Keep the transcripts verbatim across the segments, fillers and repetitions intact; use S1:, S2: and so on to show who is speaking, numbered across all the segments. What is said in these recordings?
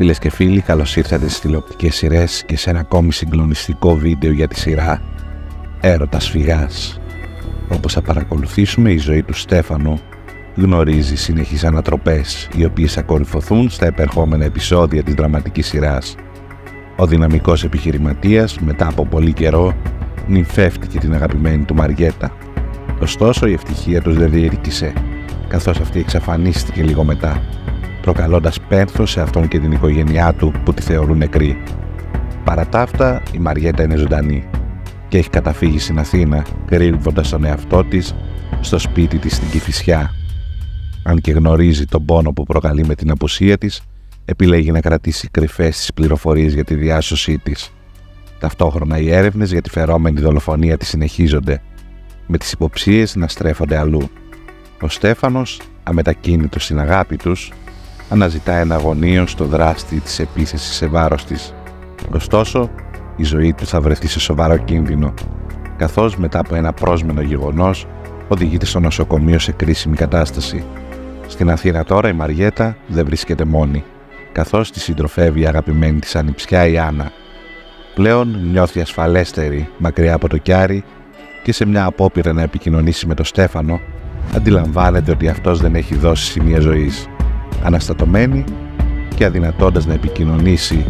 S1: Φίλες και φίλοι, καλώς ήρθατε στις τηλεοπτικές σειρές και σε ένα ακόμη συγκλονιστικό βίντεο για τη σειρά Έρωτας Φυγάς. Όπως θα παρακολουθήσουμε, η ζωή του Στέφανου γνωρίζει συνεχείς ανατροπές, οι οποίες θα κορυφωθούν στα επερχόμενα επεισόδια της δραματικής σειράς. Ο δυναμικός επιχειρηματίας, μετά από πολύ καιρό, νυμφεύτηκε την αγαπημένη του Μαριέτα. Ωστόσο, η ευτυχία τους δεν διήρκησε, καθώς αυτή εξαφανίστηκε λίγο μετά, προκαλώντας πένθος σε αυτόν και την οικογένειά του που τη θεωρούν νεκρή. Παρά τα αυτά, η Μαριέτα είναι ζωντανή και έχει καταφύγει στην Αθήνα, κρύβοντας τον εαυτό της στο σπίτι της στην Κηφισιά. Αν και γνωρίζει τον πόνο που προκαλεί με την απουσία της, επιλέγει να κρατήσει κρυφές τις πληροφορίες για τη διάσωσή της. Ταυτόχρονα οι έρευνες για τη φερόμενη δολοφονία της συνεχίζονται, με τις υποψίες να στρέφονται αλλού. Ο Στέφανος, αμετακίνητος στην αγάπη τους, αναζητά εναγωνίως το δράστη της επίθεσης σε βάρος της. Ωστόσο, η ζωή του θα βρεθεί σε σοβαρό κίνδυνο, καθώς μετά από ένα πρόσμενο γεγονός οδηγείται στο νοσοκομείο σε κρίσιμη κατάσταση. Στην Αθήνα τώρα η Μαριέτα δεν βρίσκεται μόνη, καθώς τη συντροφεύει η αγαπημένη της ανιψιά η Άννα. Πλέον νιώθει ασφαλέστερη μακριά από το Κιάρη και σε μια απόπειρα να επικοινωνήσει με τον Στέφανο, αντιλαμβάνεται ότι αυτός δεν έχει δώσει σημεία ζωής. Αναστατωμένη και αδυνατώντας να επικοινωνήσει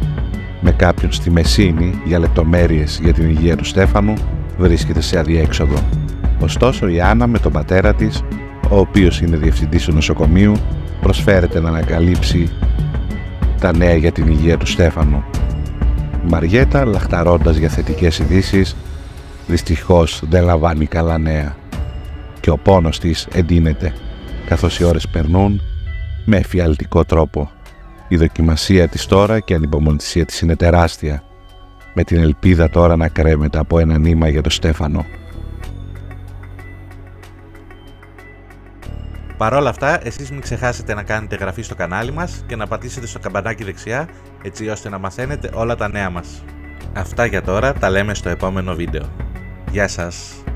S1: με κάποιον στη Μεσίνη για λεπτομέρειες για την υγεία του Στέφανου, βρίσκεται σε αδιέξοδο. Ωστόσο, η Άννα με τον πατέρα της, ο οποίος είναι διευθυντής του νοσοκομείου, προσφέρεται να ανακαλύψει τα νέα για την υγεία του Στέφανου. Η Μαριέτα, λαχταρώντας για θετικές ειδήσεις, δυστυχώς δεν λαμβάνει καλά νέα και ο πόνος της εντείνεται, καθώς οι ώρες περνούν με εφιαλτικό τρόπο. Η δοκιμασία της τώρα και η ανυπομονησία της είναι τεράστια, με την ελπίδα τώρα να κρέμεται από ένα νήμα για τον Στέφανο.
S2: Παρ' όλα αυτά, εσείς μην ξεχάσετε να κάνετε εγγραφή στο κανάλι μας και να πατήσετε στο καμπανάκι δεξιά, έτσι ώστε να μαθαίνετε όλα τα νέα μας. Αυτά για τώρα, τα λέμε στο επόμενο βίντεο. Γεια σας!